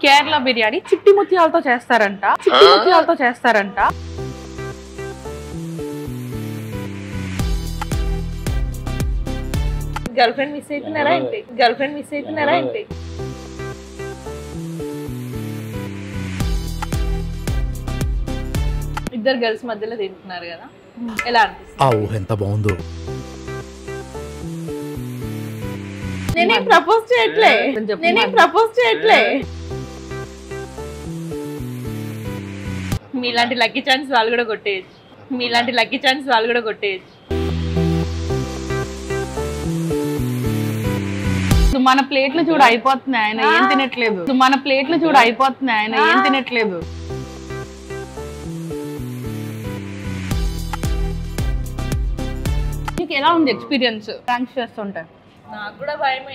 కేరళ బిర్యానీ చిట్టి ముత్యాలతో చేస్తారంట. చిట్టి ముత్యాలతో చేస్తారంట. గర్ల్ ఫ్రెండ్ మిస్ అవుతున్నారా ఏంటి? గర్ల్ ఫ్రెండ్ మిస్ అవుతున్నారా ఏంటి? ఇద్దరు గర్ల్స్ మధ్యలో తింటున్నారు కదా, ఎలా అనిపిస్తుంది? ఆ ఊహ ఎంత బాగుందో. నేనేం ప్రపోజ్ చేయట్లే, నేనేం ప్రపోజ్ చేయట్లే. మీలాంటి లక్కీ ఛాన్స్ వాళ్ళు కూడా కొట్టేయచ్చు, మీలాంటి లక్కీ ఛాన్స్ వాళ్ళు కూడా కొట్టేయచ్చు. మన ప్లేట్లు చూడు అయిపోతున్నాయి, ఆయన ఏం తినట్లేదు. మన ప్లేట్లు చూడు అయిపోతున్నాయి, ఆయన ఏం తినట్లేదు. నీకు ఎలా ఉంది ఎక్స్పీరియన్స్ థ్యాంక్స్ చేస్తుంటే? నాకు కూడా భయమే.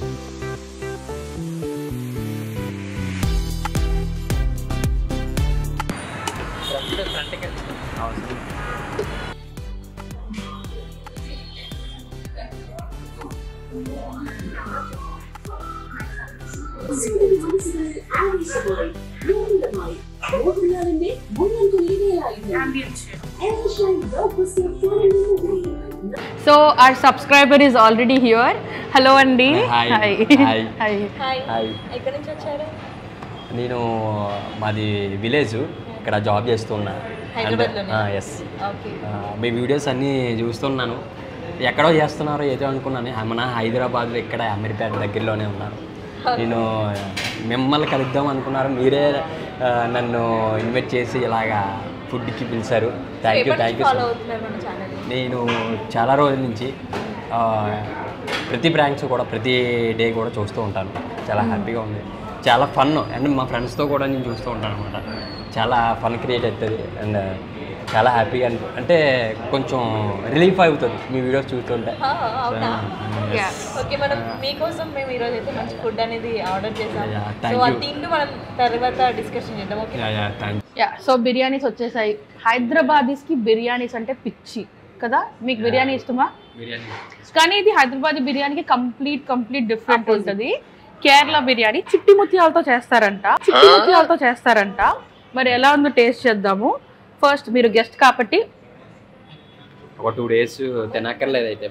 So our subscriber is already here. Hello Andy. Hi. Hi. Hi. Hi. Hi, ఎక్కడి నుంచి వచ్చారు? నేను మాది విలేజ్, ఇక్కడ జాబ్ చేస్తున్నా. ఎస్, మీ వీడియోస్ అన్నీ చూస్తున్నాను. ఎక్కడో చేస్తున్నారో ఏదో అనుకున్నాను. మన హైదరాబాద్లో ఇక్కడ అమీర్పేట దగ్గరలోనే ఉన్నాను. నేను మిమ్మల్ని కలుద్దాం అనుకున్నారు, మీరే నన్ను ఇన్వైట్ చేసి ఇలాగా ఫుడ్కి పిలిచారు. Thank you so much. నేను చాలా రోజుల నుంచి ప్రతి బ్రాంచ్ కూడా ప్రతి డే కూడా చూస్తూ ఉంటాను. చాలా హ్యాపీగా ఉంది, చాలా ఫన్. అండ్ మా ఫ్రెండ్స్తో కూడా నేను చూస్తూ ఉంటాను అనమాట. చాలా ఫన్ క్రియేట్ అవుతుంది అండ్ చాలా హ్యాపీగా అంటే కొంచెం రిలీఫ్ అవుతుంది మీ వీడియోస్ చూస్తుంటే. ఓకే, మనం మీకోసం మేము ఈరోజు అయితే మంచి ఫుడ్ అనేది ఆర్డర్ చేసాం. సో ఆ తింటూ మనం తర్వాత డిస్కషన్ చేద్దాం. ఓకే, సో బిర్యానీస్ వచ్చేసాయి. హైదరాబాదీస్ కి బిర్యానీస్ అంటే పిచ్చి కదా. మీకు బిర్యానీ ఇష్టమా? కానీ ఇది హైదరాబాదీ బిర్యానీకి కంప్లీట్ డిఫరెంట్ ఉంటుంది. కేరళ బిర్యానీ చిట్టి ముత్యాలతో చేస్తారంట. చిట్టి ముత్యాలతో చేస్తారంట. మరి ఎలా ఉందో టేస్ట్ చేద్దాము. ఫస్ట్ మీరు గెస్ట్ కాబట్టి ఒక 2 days తినక్కర్లేదైతే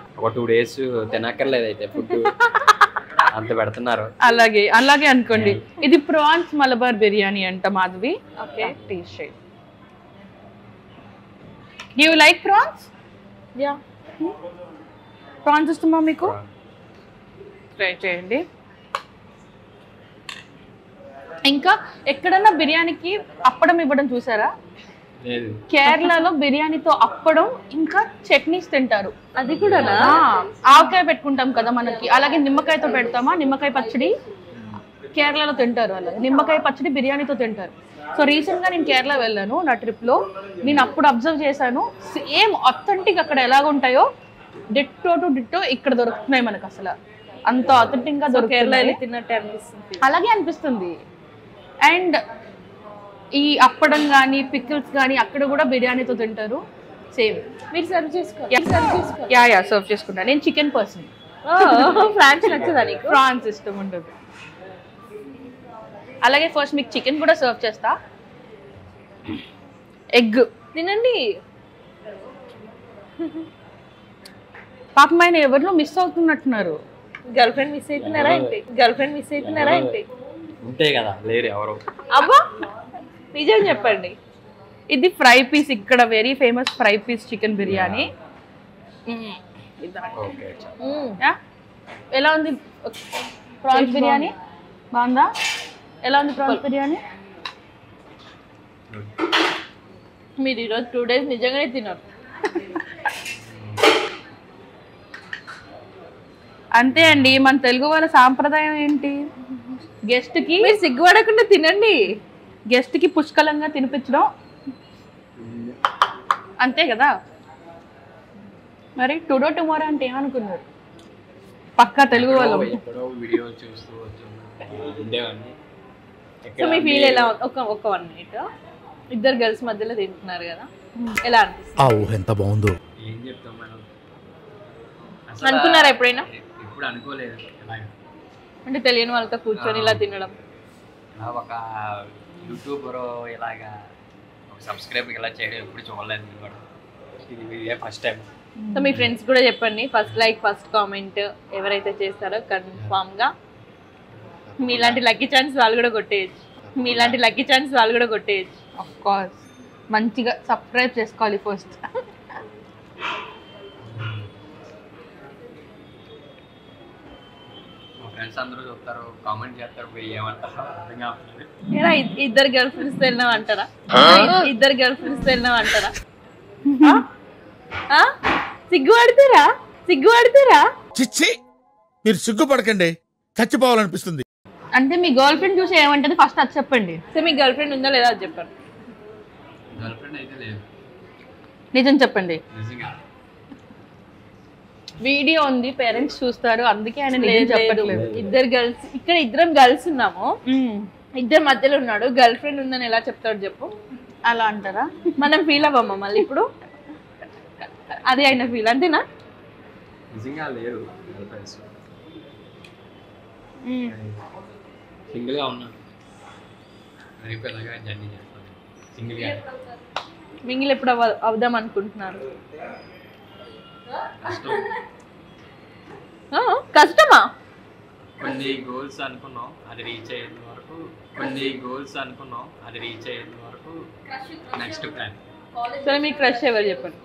ఫుడ్ అంత పెడుతున్నారు. అలాగే అనుకోండి. ఇది ప్రాన్స్ మలబార్ బిర్యానీ అంట మాధవి. ఓకే, టేస్ట్ చేయి. You like prawns? Yeah, prawns ఇష్టమా మీకు? ట్రై చేయండి. ఇంకా ఎక్కడన్నా బిర్యానీకి అప్పడం ఇవ్వడం చూసారా? కేరళలో బిర్యానీతో అప్పడం ఇంకా చట్నీస్ తింటారు. అది కూడా ఆవకాయ పెట్టుకుంటాం కదా మనకి, అలాగే నిమ్మకాయతో పెడతామా. నిమ్మకాయ పచ్చడి కేరళలో తింటారు. అలాగే నిమ్మకాయ పచ్చడి బిర్యానీతో తింటారు. సో రీసెంట్గా నేను కేరళ వెళ్ళాను నా ట్రిప్లో. నేను అప్పుడు అబ్జర్వ్ చేశాను, సేమ్ ఆథెంటిక్ అక్కడ ఎలాగుంటాయో డిట్టో టు డిట్టో ఇక్కడ దొరుకుతున్నాయి మనకు. అసలు అంత ఆథెంటిక్గా దొరుకుతాయి, అలాగే అనిపిస్తుంది. అండ్ ఈ అప్పడం కానీ పికిల్స్ కానీ అక్కడ కూడా బిర్యానీతో తింటారు. సేమ్. మీరు సర్వ్ చేసుకో. యా సర్వ్ చేసుకుంటా. నేను చికెన్ పర్సన్. ఫ్రాన్స్ నచ్చదా నీకు? ప్రాన్స్ ఇష్టం ఉండదు. అలాగే ఫస్ట్ మీకు చికెన్ కూడా సర్వ్ చేస్తా. ఎగ్ తినండి. పాపం ఆయన ఎవరిలో మిస్ అవుతున్నట్టున్నారు. గర్ల్ ఫ్రెండ్ మిస్ అవుతున్నారా ఏంటి? గర్ల్ ఫ్రెండ్ మిస్ అవుతున్నారా ఏంటి? ఉంటే కదా, లేరు ఎవరు. అబ్బా, నిజం చెప్పండి. ఇది ఫ్రై పీస్, ఇక్కడ very famous fry piece chicken biryani. ఎలా ఉంది ప్రాన్స్ బిర్యానీ? బాగుందా? ఎలా ఉంది ప్రాన్స్ బిర్యానీ? మీరు ఈరోజు 2 days నిజంగానే తిన్నారు. అంతే అండి, మన తెలుగు వాళ్ళ సాంప్రదాయం ఏంటి? గెస్ట్కి మీరు సిగ్గుపడకుండా తినండి. గెస్ట్కి పుష్కలంగా తినిపించడం అంతే కదా. మరి టుడో టుమారో అంటే ఏమనుకున్నారు? పక్కా తెలుగు వాళ్ళు. సో మీ ఫీల్ ఎలా? ఒక 1 minute, ఇద్దరు గర్ల్స్ మధ్యలో తింటున్నారు కదా, ఎలా అనిపిస్తుంది? ఆ ఊహ ఎంత బాగుందో. అనుకున్నారా ఎప్పుడైనా? ఎప్పుడు అనుకోలేదు. అంటే తెలియని వాళ్ళతో కూర్చొని ఇలా తినడం ఒక యూట్యూబర్ ఇలాగా ఒక సబ్స్క్రైబ్ ఇలా చేయడం ఎప్పుడు చూడలేదు నేను కూడా. ఇది ఫస్ట్ టైం. సో మీ ఫ్రెండ్స్ కూడా చెప్పండి, ఫస్ట్ లైక్ ఫస్ట్ కామెంట్ ఎవరైతే చేస్తారో కన్ఫామ్గా మీలాంటి లక్కీ ఛాన్స్ వాళ్ళు కూడా కొట్టేయచ్చు. ఆఫ్ కోర్స్ మంచిగా సబ్స్క్రైబ్ చేసుకోవాలి ఫస్ట్. మా ఫ్రెండ్స్ అందరూ చూస్తారు, కామెంట్ చేస్తారు, ఏమంటారు అర్థం కావట్లేదు. ఇద్దరు గర్ల్ ఫ్రెండ్స్ వెళ్ళినాం అంటారా? సిగ్గుపడతారా? చిచ్చి, మీరు సిగ్గుపడకండి, చచ్చిపోవాలనిపిస్తుంది. అంటే మీ గర్ల్ ఫ్రెండ్ చూసి ఏమంటది ఫస్ట్ అది చెప్పండి. సో మీ గర్ల్ ఫ్రెండ్ ఉందా లేదా అది చెప్పండి. గర్ల్ ఫ్రెండ్ అయితే లేదు. నిజం చెప్పండి. నిజంగా వీడియో ఉంది, పేరెంట్స్ చూస్తారు, అందుకే ఆయన నిజం చెప్పట్లేదు. ఇద్దరం గర్ల్స్ ఉన్నాము, ఇద్దరు మధ్యలో ఉన్నాడు, గర్ల్ ఫ్రెండ్ ఉందని ఎలా చెప్తాడు చెప్పు. అలా అంటారా? మనం ఫీల్ అవ్వమ్మా మళ్ళీ ఇప్పుడు. అది అయిన ఫీల్ అంతేనా? నిజంగా లేరు గర్ల్ ఫ్రెండ్స్. సింగిల్గా ఉన్నాను, అయిపోయేలాగా జర్నీ చేస్తాను సింగిల్గా. మింగిల్ ఎప్పుడు అవుదాం అనుకుంటున్నారు? కష్టమా? కొన్ని గోల్స్ అనుకున్నాం, అది రీచ్ అయ్యేంత వరకు నెక్స్ట్ ప్లాన్. సరే మీ క్రష్ ఎవరు చెప్పండి.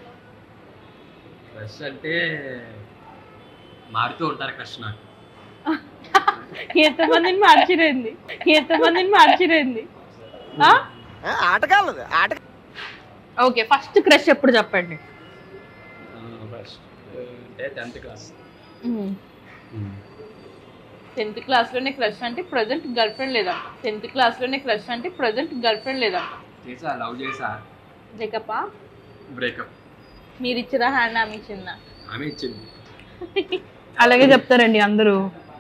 క్రష్ అంటే మారుతూ ఉంటారు క్రష్ నాకు. ఎంతమందిని మార్చిరేంది ఆటగాళ్ళది ఆట. ఓకే, ఫస్ట్ క్రష్ ఎప్పుడు చెప్పండి. ఫస్ట్ అంటే 10th క్లాస్. 10th క్లాస్లోనే క్రష్ అంటే ప్రజెంట్ గర్ల్ ఫ్రెండ్ లేదా? చేసా, లవ్ చేసా, బ్రేకప్. మీరు ఇచ్చిరా హ్యాండ్ ఆమె ఇచ్చిందా? ఆమె ఇచ్చింది. అలాగే చెప్తారండి అందరూ.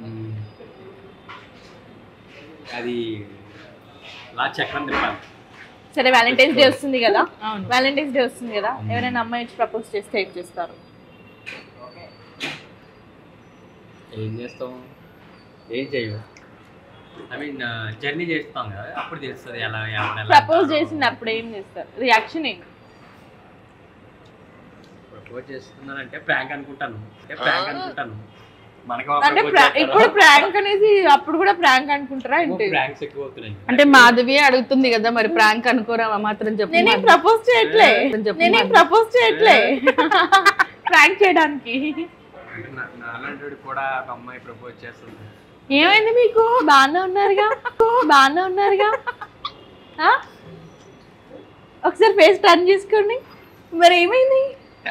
అది లా చక్రం తిప్పాలి. సరే వ్యాలంటైన్స్ డే వస్తుంది కదా, అవును. ఎవరైనా అమ్మాయి వచ్చి ప్రపోజ్ చేస్తే ఏం చేస్తారు? ఏం చేస్తాం, ఏం చేయవు. ఐ మీన్ జర్నీ చేస్తాం కదా, అప్పుడు తెలుస్తుంది ఎలా. ప్రపోజ్ చేసినప్పుడు ఏం చేస్తారు? రియాక్షన్ ఏంటి? ప్రపోజ్ చేస్తున్నానంటే ప్రాంక్ అనుకుంటాను. మనకు అంటే ఇప్పుడు ప్రాంక్ అనేది అప్పుడు కూడా ప్రాంక్ అనుకుంటారా? ఏంటి ప్రాంక్స్ ఎక్కువ అవుతున్నాయి. అంటే మాధవి అడుగుతుంది కదా, మరి ప్రాంక్ అనుకోరా మాత్రం చెప్పు. నేనేం ప్రపోజ్ చేయట్లే ప్రాంక్ చేయడానికి. నాలాంటి కూడా ఒక అమ్మాయి ప్రపోజ్ చేస్తుంది. ఏమైంది మీకు? బాగానే ఉన్నారుగా. ఒకసారి ఫేస్ టర్న్ చేసుకోండి. మరి ఏమైంది?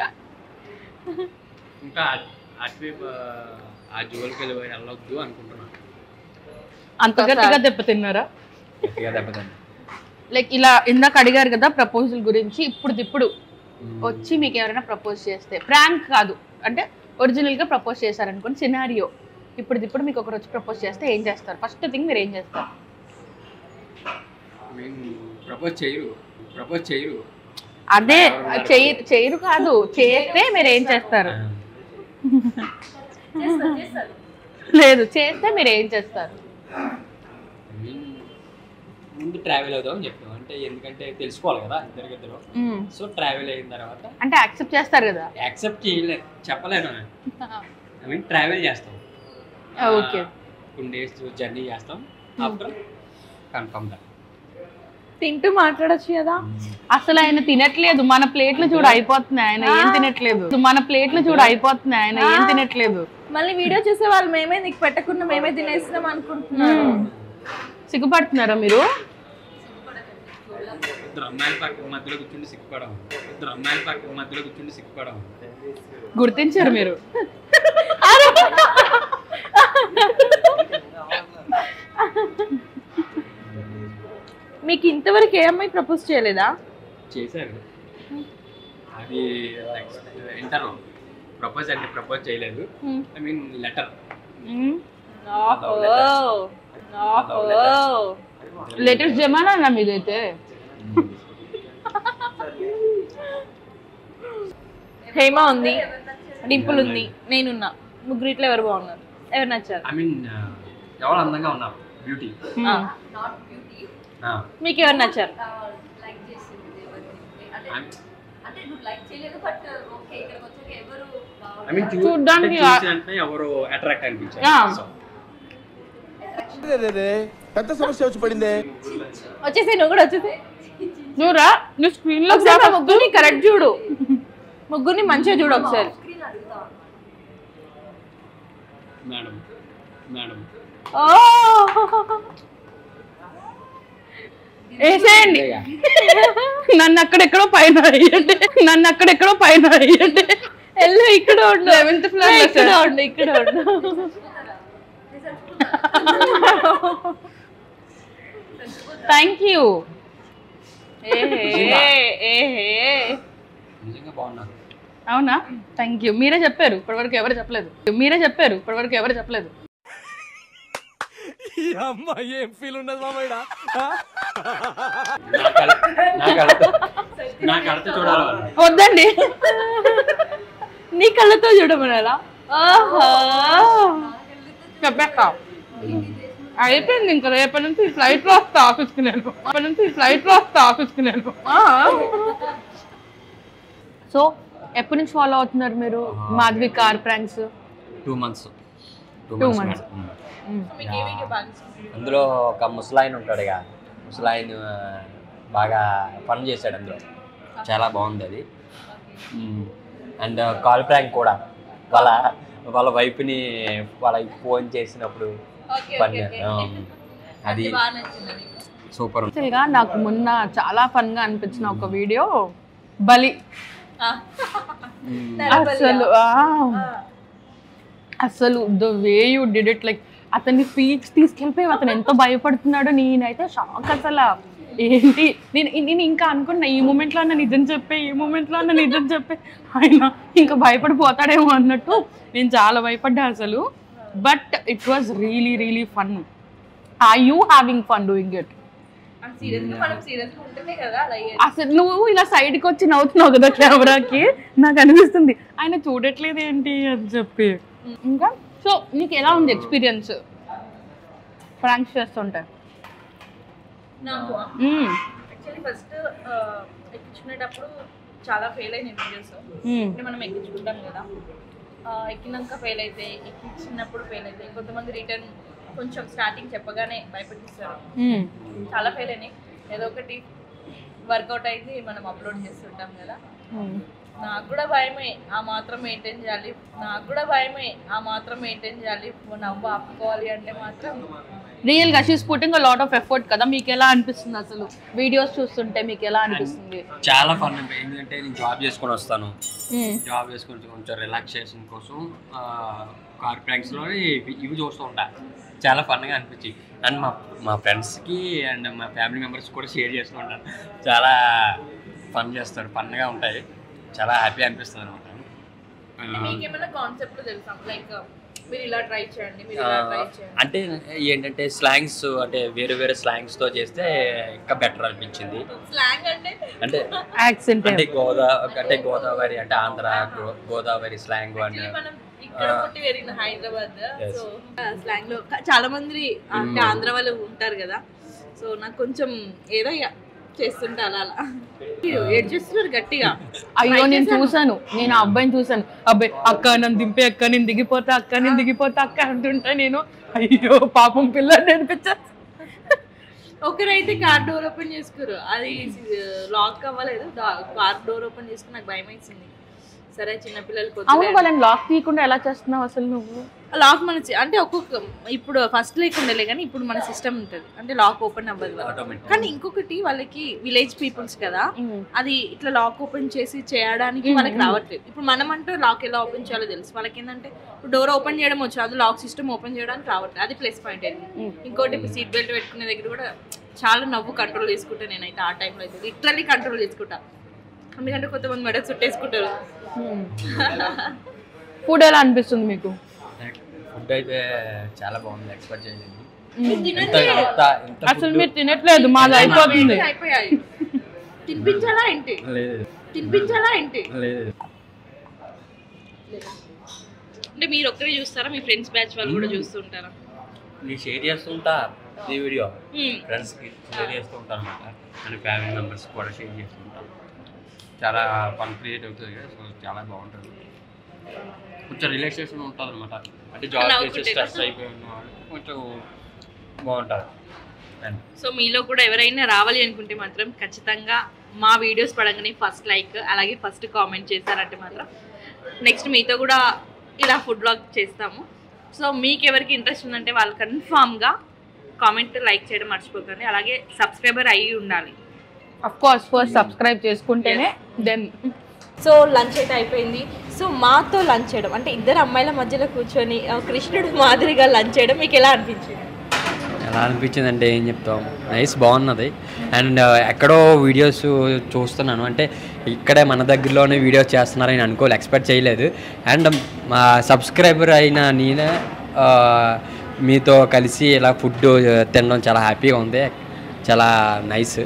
ఇంకా అటువైపు ఆ జోలికి వెళ్ళొద్దు అనుకుంటున్నాను. అంత గట్టిగా దెబ్బతిన్నారా? గట్టిగా దెబ్బతిన్నా. లైక్ ఇలా ఇందాక అడిగారు కదా ప్రపోజల్ గురించి, ఇప్పుడు వచ్చి మీకు ఎవరైనా ప్రపోజ్ చేస్తే, ప్రాంక్ కాదు అంటే ఒరిజినల్గా ప్రపోజ్ చేశారనుకోండి, సినారియో, ఇప్పుడు మీకు ఒకరు వచ్చి ప్రపోజ్ చేస్తే ఏం చేస్తారు? ఫస్ట్ థింగ్ మీరు ఏం చేస్తారు? ప్రపోజ్ చేయరు. అదే చేయరు కాదు, చేస్తే మీరు ఏం చేస్తారు? లేదు, చేస్తే మీరు ఏం చేస్తారు? ముందు ట్రావెల్ అవుదాం అని చెప్పాం. అంటే ఎందుకంటే తెలుసుకోవాలి కదా ఇద్దరు. సో ట్రావెల్ అయిన తర్వాత అంటే యాక్సెప్ట్ చేస్తారు కదా? యాక్సెప్ట్ చేయలేదు, చెప్పలేను. ఐ మీన్ ట్రావెల్ చేస్తాం, ఓకే, కొన్ని డేస్ జర్నీ చేస్తాం. ఆఫ్టర్ కన్ఫర్మ్ గా తింటూ మాట్లాడచ్చు కదా. అసలు ఆయన తినట్లేదు, మన ప్లేట్లు చూడు అయిపోతున్నాయి, ఆయన ఏం తినట్లేదు. మళ్ళీ వీడియో చూసే వాళ్ళు మేమే నీకు పెట్టకుండా మేమే తినేస్తున్నాం అనుకుంటున్నాను. సిగ్గుపడుతున్నారా మీరు? అమ్మాయిల పక్క మధ్యలో కూర్చుండి సిగ్గుపడడం. గుర్తించారు మీరు? మీకు ఇంతవరకు ఏ అమ్మాయి ప్రపోజ్ చేయలేదా? చేశారు, అది ఇంటర్ ప్రపోజ్ చేయలేదు. I mean letter. లేటెస్ట్ జమానా అన్న మీదైతే. హేమ ఉంది, డింపుల్ ఉంది, నేనున్నా, ముగ్గురిట్లో ఎవరు బాగున్నారు? ఎవరు నచ్చారు? ఐ మీన్ ఎవరు అందంగా ఉన్నారు, బ్యూటీ. మీకు ఎవరు నచ్చారు? చూడ్డానికి ఎవరు అట్రాక్ట్ అనిపించారు. పెద్ద సమస్య వచ్చి పడిందే. వచ్చేసి నువ్వు కూడా వచ్చేసి నువ్వురా నువ్వు స్క్రీన్ లో ముగ్గురిని కరెక్ట్ చూడు, ముగ్గురిని మంచిగా చూడు ఒకసారి. మేడం మేడం వేసేయండి. నన్ను అక్కడెక్కడో పైన వేయండి, నన్ను అక్కడెక్కడో పైన వేయండి. ఎల్లు ఇక్కడ ఉండు, 7th floor ఇక్కడ ఉండు, ఇక్కడ ఉండు. Thank you. నిజంగా బాగున్నారు. అవునా? Thank you. మీరే చెప్పారు, ఇప్పటివరకు ఎవరు చెప్పలేదు. మీరే చెప్పారు, ఇప్పటివరకు ఎవరు చెప్పలేదు. ఏం ఫీల్ ఉండదు మామయ్య. నా కళ్ళతో చూడాలి. వద్దండి, నీ కళ్ళతో చూడమనాలా? చెప్పాక అయిపోయింది. ఇంకా రేపటి నుంచి ఫ్లైట్ లో వస్తా ఆఫీస్కి నేను. సో ఎప్పటి నుంచి ఫాలో అవుతున్నారు మీరు మాధవి కార్ ప్రాంక్స్? 2 months. అందులో ఒక ముసలాయన ఉంటాడు ఇక, ముసలాయన బాగా పని చేశాడు అందులో, చాలా బాగుంది అది. అండ్ కాల్ ప్రాంక్ కూడా వాళ్ళ వైఫ్ని వాళ్ళకి ఫోన్ చేసినప్పుడు పని, అది సూపర్. యాక్చువల్గా నాకు మొన్న చాలా ఫన్ గా అనిపించిన ఒక వీడియో బలి. అసలు the way you did it, like అతన్ని స్పీచ్ తీసుకెళ్ళిపోయి అతను ఎంతో భయపడుతున్నాడో నేనైతే షాక్. అసలు ఏంటి నేను ఇంకా అనుకున్నా ఈ మూమెంట్లో అన్న నిజం చెప్పే ఆయన ఇంకా భయపడిపోతాడేమో అన్నట్టు నేను చాలా భయపడ్డా అసలు. But it was really really fun. Are you having fun doing it? అసలు నువ్వు ఇలా సైడ్కి వచ్చి నవ్వుతున్నావు కదా కెమెరాకి, నాకు అనిపిస్తుంది ఆయన చూడట్లేదు ఏంటి అని చెప్పి. ఇంకా సో నీకు ఎలా ఉంది ఎక్స్పీరియన్స్ ప్రాంక్స్ చేస్తుంటే? నాకు యాక్చువల్లీ ఫస్ట్ ఎక్కించుకునేటప్పుడు చాలా ఫెయిల్ అయినాయి వీడియోస్. అంటే మనం ఎక్కించుకుంటాం కదా, ఎక్కినాక ఫెయిల్ అయితే, ఎక్కించినప్పుడు ఫెయిల్ అయితే, కొంతమంది రిటర్న్ కొంచెం స్టార్టింగ్ చెప్పగానే భయపెట్టిస్తారు. చాలా ఫెయిల్ అయినాయి. ఏదో ఒకటి వర్కౌట్ అయింది, మనం అప్లోడ్ చేస్తుంటాం కదా. నాకు కూడా భయమే ఆ మాత్రం మెయింటైన్ చేయాలి, నవ్వు ఆపుకోవాలి అంటే మాత్రం రియల్ గా she's putting a lot of effort కదా. మీకు ఎలా అనిపిస్తుంది అసలు వీడియోస్ చూస్తుంటే? మీకు ఎలా అనిపిస్తుంది? చాలా ఫన్. ఎందుకంటే నేను జాబ్ చేసుకొని వస్తాను, జాబ్ చేసుకొని కొంచెం రిలాక్సేషన్ కోసం కార్ ప్రాంక్స్లో ఇవి చూస్తూ ఉంటా. చాలా ఫన్గా అనిపించి అండ్ మా ఫ్రెండ్స్కి అండ్ మా ఫ్యామిలీ మెంబర్స్ కూడా షేర్ చేస్తూ ఉంటాను. చాలా ఫన్ చేస్తారు, ఫన్గా ఉంటాయి, చాలా హ్యాపీ అనిపిస్తుంది అనమాట. మీకేమైనా కాన్సెప్ట్ తెలుసా? లైక్ మీరు ఇలా ట్రై చేయండి, అంటే ఏంటంటే స్లాంగ్స్, అంటే వేరే వేరే స్లాంగ్స్తో చేస్తే ఇంకా బెటర్ అనిపించింది. స్లాంగ్ అంటే యాక్సెంట్, అంటే గోదావరి అంటే ఆంధ్ర గోదావరి స్లాంగ్ అంటే మనం ఇక్కడ పుట్టి పెరిగిన హైదరాబాద్. సో స్లాంగ్ లో చాలా మంది అంటే ఆంధ్ర వాళ్ళు ఉంటారు కదా. సో నాకు కొంచెం ఏదో చేస్తుంటే అలా ఏడ్ చేస్తున్నారు గట్టిగా. అయ్యో నేను చూసాను, నేను ఆ అబ్బాయిని చూసాను. అబ్బాయి అక్క నన్ను దింపే, అక్క నేను దిగిపోతా, అక్క అంటుంటా. నేను అయ్యో పాపం పిల్లలు నేర్పించాను. ఒకరైతే కార్ డోర్ ఓపెన్ చేసుకోరు, అది లాక్ అవ్వలేదు. కార్ డోర్ ఓపెన్ చేసుకుని నాకు భయం వేసింది. సరే చిన్నపిల్లలు అవును, వాళ్ళని లాక్ తీయకుండా ఎలా చేస్తున్నావు అసలు నువ్వు? లాక్ మన అంటే ఒక్కొక్క ఇప్పుడు ఫస్ట్ లేకుండలే కానీ ఇప్పుడు మన సిస్టమ్ ఉంటుంది, అంటే లాక్ ఓపెన్ అవ్వదు. కానీ ఇంకొకటి వాళ్ళకి విలేజ్ పీపుల్స్ కదా, అది ఇట్లా లాక్ ఓపెన్ చేసి చేయడానికి వాళ్ళకి రావట్లేదు. ఇప్పుడు మనం అంటే లాక్ ఎలా ఓపెన్ చేయాలో తెలుసు, వాళ్ళకి ఏంటంటే డోర్ ఓపెన్ చేయడం వచ్చు, అది లాక్ సిస్టమ్ ఓపెన్ చేయడానికి రావట్లేదు. అది ప్లస్ పాయింట్ అయింది. ఇంకోటి సీట్ బెల్ట్ పెట్టుకునే దగ్గర కూడా చాలా నవ్వు కంట్రోల్ చేసుకుంటా నేనైతే. ఆ టైంలో అయితే లిటరల్లీ కంట్రోల్ చేసుకుంటా, ఎందుకంటే కొంతమంది మెడకు చుట్టేసుకుంటారు. ఫుడ్ ఎలా అనిపిస్తుంది మీకు? ఫుడ్ అయితే చాలా బాగుంది, ఎక్స్పెక్ట్ చేయలేదు. అసలు మీరు తినట్లేదు, మాది అయిపోతుంది. అయిపోయాయి. తినిపించాలా ఏంటి? అంటే మీరు ఒక్కరే చూస్తారా? మీ ఫ్రెండ్స్ బ్యాచ్ వాళ్ళు కూడా చూస్తుంటారా? నేను షేర్ చేస్తుంటా, ఈ వీడియో ఫ్రెండ్స్కి షేర్ చేస్తూ ఉంటాను అనమాట. అండ్ ఫ్యామిలీ మెంబర్స్ కూడా షేర్ చేస్తూ ఉంటాను. చాలా ఫన్ క్రియేట్ అవుతుంది కదా, సో చాలా బాగుంటుంది. కొంచెం రిలాక్సేషన్ ఉంటుంది అనమాట. అంటే జాబ్ చేసి స్ట్రెస్ అయిపోయి ఉన్న వాళ్ళు కొంచెం బాగుంటుంది. సో మీలో కూడా ఎవరైనా రావాలి అనుకుంటే మాత్రం ఖచ్చితంగా మా వీడియోస్ పడంగానే ఫస్ట్ లైక్ అలాగే ఫస్ట్ కామెంట్ చేశారంటే మాత్రం నెక్స్ట్ మీతో కూడా ఇలా ఫుడ్ బ్లాగ్ చేస్తాము. సో మీకు ఎవరికి ఇంట్రెస్ట్ ఉందంటే వాళ్ళు కన్ఫామ్గా కామెంట్ లైక్ చేయడం మర్చిపోకండి. అలాగే సబ్స్క్రైబర్ అయ్యి ఉండాలి. అఫ్ కోర్స్ ఫస్ట్ సబ్స్క్రైబ్ చేసుకుంటేనే దెన్. సో లంచ్ అయితే అయిపోయింది. సో మాతో లంచ్ చేయడం అంటే ఇద్దరు అమ్మాయిల మధ్యలో కూర్చొని కృష్ణుడు మాదిరిగా లంచ్ చేయడం మీకు ఎలా అనిపించింది? ఎలా అనిపించింది అంటే ఏం చెప్తాం, నైస్, బాగున్నది. అండ్ ఎక్కడో వీడియోస్ చూస్తున్నాను, అంటే ఇక్కడే మన దగ్గరలోనే వీడియోస్ చేస్తున్నారని అనుకోలేదు, ఎక్స్పెక్ట్ చేయలేదు. అండ్ మా సబ్స్క్రైబర్ అయిన నేనే మీతో కలిసి ఇలా ఫుడ్ తినడం చాలా హ్యాపీగా ఉంది, చాలా నైస్.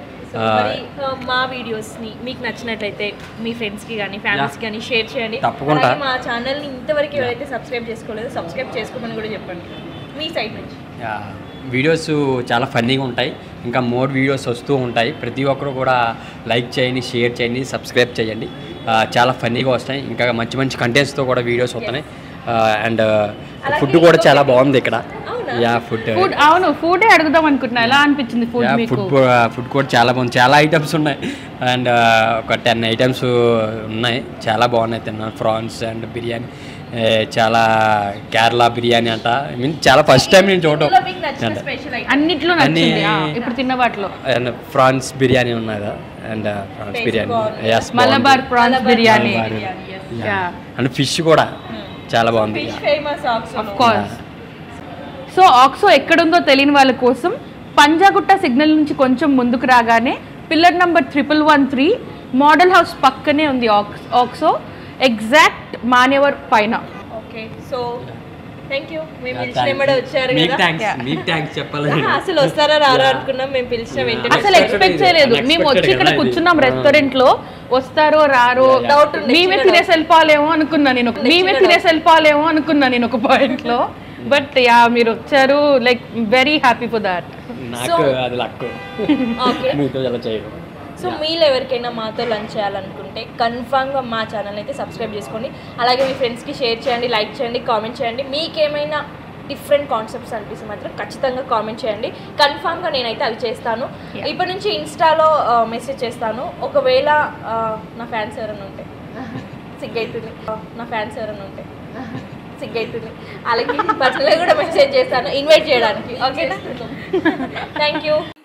మా వీడియోస్ని మీకు నచ్చినట్లయితే మీ ఫ్రెండ్స్కి కానీ ఫ్యామిలీస్కి కానీ షేర్ చేయండి. తప్పకుండా. మా ఛానల్ని ఇంతవరకు ఎవరైతే సబ్స్క్రైబ్ చేసుకోలేదో సబ్స్క్రైబ్ చేసుకోమని కూడా చెప్పండి మీ సైడ్ నుంచి. వీడియోస్ చాలా ఫన్నీగా ఉంటాయి, ఇంకా మోర్ వీడియోస్ వస్తూ ఉంటాయి. ప్రతి ఒక్కరు కూడా లైక్ చేయండి, షేర్ చేయండి, సబ్స్క్రైబ్ చేయండి. చాలా ఫన్నీగా వస్తాయి, ఇంకా మంచి మంచి కంటెంట్స్తో కూడా వీడియోస్ వస్తున్నాయి. అండ్ ఫుడ్ కూడా చాలా బాగుంది ఇక్కడ. యా ఫుడ్ అవును, ఫుడ్ అడుగుదాం అనుకుంటున్నా, ఎలా అనిపించింది ఫుడ్ మీకు? ఫుడ్ కూడా చాలా బాగుంది, చాలా ఐటమ్స్ ఉన్నాయి. అండ్ ఒక 10 ఐటమ్స్ ఉన్నాయి, చాలా బాగున్నాయి. తిన్నాను ప్రాన్స్ అండ్ బిర్యానీ, చాలా కేరళ బిర్యానీ అంట. ఐ మీన్ చాలా ఫస్ట్ టైం నేను చూడటం. అన్నిట్లో నచ్చింది ఇప్పుడు తిన్న వాటిలో. అండ్ ప్రాన్స్ బిర్యానీ ఉన్నదా, and prawns biryani, Malabar prawns biryani, and fish కూడా చాలా బాగుంది. Of course. సో ఆక్సో ఎక్కడుందో తెలియని వాళ్ళ కోసం పంజాగుట్ట సిగ్నల్ నుంచి కొంచెం ముందుకు రాగానే పిల్లర్ నంబర్ 1113 మోడల్ హౌస్ పక్కనే ఉంది ఆక్సో, ఎగ్జాక్ట్ మాన్యవర్ పైన. Okay, so thank you. మేము పిలిచిన వచ్చారు కదా, అసలు వస్తారా రారా అనుకున్నాం. మేము పిలిచిన వెంటనే అసలు ఎక్స్పెక్ట్ చేయలేదు. మేము వచ్చి ఇక్కడ కూర్చున్నాం రెస్టారెంట్ లో, వస్తారో రారో డౌట్, మేమే తినేసి వెళ్ళిపోలేమో అనుకున్నా నేను ఒక పాయింట్ లో. బట్ యా మీరు వచ్చారు, like very happy for that. నాకు అది లక్. మీతో చాలా చేయడం. సో మీరు ఎవరికైనా మాతో లంచ్ చేయాలనుకుంటే కన్ఫామ్గా మా ఛానల్ అయితే సబ్స్క్రైబ్ చేసుకోండి. అలాగే మీ ఫ్రెండ్స్కి షేర్ చేయండి, లైక్ చేయండి, కామెంట్ చేయండి. మీకేమైనా డిఫరెంట్ కాన్సెప్ట్స్ అనిపిస్తే మాత్రం ఖచ్చితంగా కామెంట్ చేయండి. కన్ఫామ్గా నేనైతే అవి చేస్తాను. ఇప్పటి నుంచి ఇన్స్టాలో మెసేజ్ చేస్తాను. ఒకవేళ నా ఫ్యాన్స్ ఎవరైనా ఉంటే సిగ్గైతుంది, అలాగే పర్సనల్గా కూడా మెసేజ్ చేస్తాను ఇన్వైట్ చేయడానికి. ఓకేనా? Thank you.